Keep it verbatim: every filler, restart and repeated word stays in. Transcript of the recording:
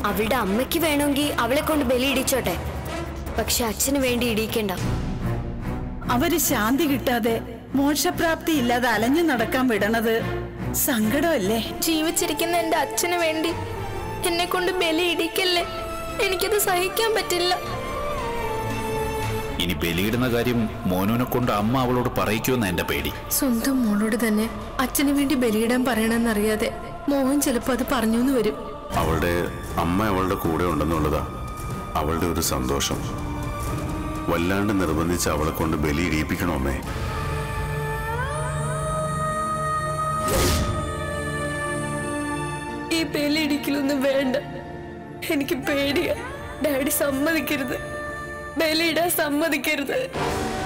അവളുടെ അമ്മയ്ക്ക് വേണമെങ്കിൽ അവളെ കൊണ്ട് ബലി ഇടിച്ചോട്ടെ, പക്ഷെ അച്ഛന് വേണ്ടി ഇടിക്കണ്ട. അവര് ശാന്തി കിട്ടാതെ മോക്ഷപ്രാപ്തി ഇല്ലാതെ അലഞ്ഞു നടക്കാൻ വിടണത് സങ്കടമല്ലേ? ജീവിച്ചിരിക്കുന്ന എന്റെ അച്ഛന് വേണ്ടി എന്നെ കൊണ്ട് ബലി ഇടിക്കല്ലേ, എനിക്കത് സഹിക്കാൻ പറ്റില്ല. ഇനി ബലിയിടുന്ന കാര്യം മോനുവിനെ കൊണ്ട് അമ്മ അവളോട് പറയിക്കുമെന്ന എന്റെ പേടി. സ്വന്തം മോളോട് തന്നെ അച്ഛന് വേണ്ടി ബലിയിടാൻ പറയണമെന്നറിയാതെ മോഹൻ ചിലപ്പോ അത് പറഞ്ഞു വരും. അവളുടെ അമ്മ അവളുടെ കൂടെ ഉണ്ടെന്നുള്ളതാ അവളുടെ ഒരു സന്തോഷം. വല്ലാണ്ട് നിർബന്ധിച്ച് അവളെ കൊണ്ട് ബലി ഇടിയിപ്പിക്കണോ അമ്മേ? ഈ ബലി ഇടിക്കലൊന്നും വേണ്ട, എനിക്ക് പേടിയാ. ഡാഡി സമ്മതിക്കരുത്, ബലിയിടാൻ സമ്മതിക്കരുത്.